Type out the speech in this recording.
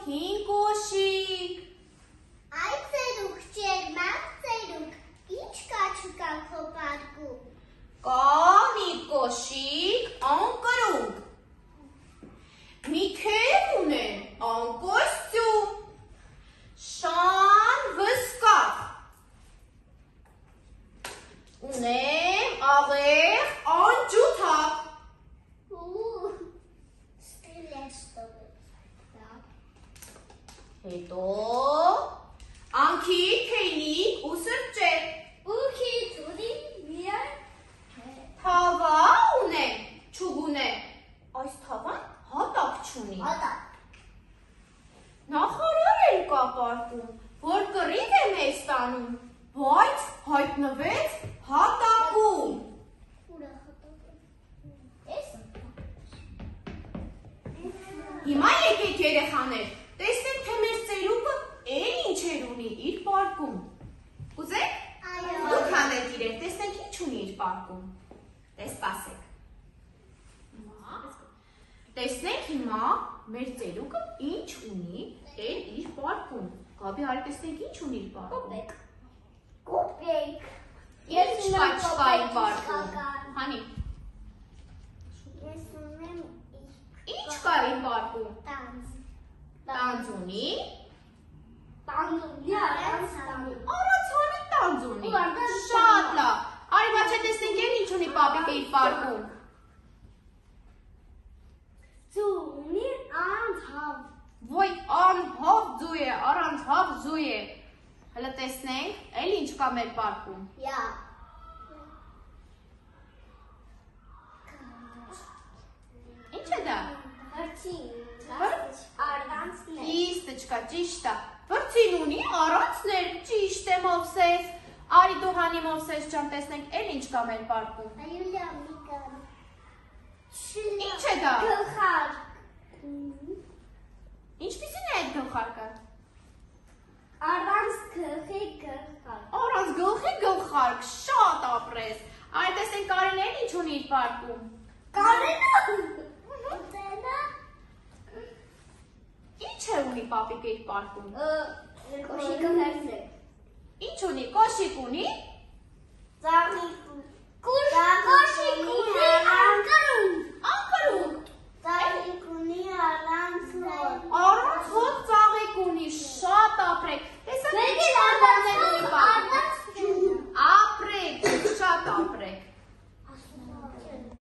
հին կոշիկ։ Այ ծերուկ, ջերմակ ծերուկ, ինչ կա չկա քո պարկում։ Կա մի կոշիկ անկրունկ։ Մի քեֆ ունեն անկոստյում։ Շան վսկավ։ Ունեմ աղեղ անջութակ։ Հետո անքի թեյնիկ ու սրճեր։ Ուքի ծուրի միայն Թավա ունեմ, չուգունեմ։ Այս թավան հատակ չունի։ հատակ։ Նախարար էլ կա պարկում, որ կռիվ է մեզ տանում, բայց հայտնվեց հատակում։ Ուրա հատակ։ Հիմա եկեք երեխաներ, տեսնենք թե մեր ծերուկը էլ ինչեր ունի իր պարկում։ Ուզեք։ Դուք հանեք իրեր, տեսնենք ինչ ունի իր պարկում։ Տես սպասեք։ Տեսնենք հիմա մեր ծերուկը ինչ ունի էլ իր պարկում։ Գաբի հարի տեսնենք ինչ ունի իր պարկում։ Կոպեկ։ Ես չկա իր պարկում։ Հանի։ Ես ունեմ Ինչ կա իր պարկում։ տանձ։ Տանձ ունի։ Տանձունի առանց տանձ։ Առանց հանի տանձ ունի։ Շատ լավ։ Արի բաչե տեսնենք էլ ինչ ունի պապիկը իր պարկում։ Ձունի անհավ։ Ոյ անհավ ձու է, առանց հավ ձու է։ Հələ տեսնենք, էլ ինչ կա մեր պարկում։ Յա։ Ինչ է դա։ Հրցին։ Առանցն է։ Իստ չկա, ճիշտ է։ Վրձին ունի, առանցներ, ճիշտ է Մովսես։ Արի դու հանի Մովսես ջան, տեսնենք էլ ինչ կա մեր պարկում։ Այուլա մի կան։ Ինչ է դա։ Գլխարկ։ Ինչպիսին է այդ գլխարկը։ Առանց գլխի գլխարկ։ Առանց գլխի գլխարկ, շատ ապրես։ Արի տեսնենք Կարինն էլ ինչ ունի իր պարկում։ Կարենը։ Ուտենա։ Ինչ է ունի պապիկը իր պարկում։ Կոշիկը հերձե։ Ինչ ունի, կոշիկ ունի։ Ծաղիկ։ Կոշիկ ունի։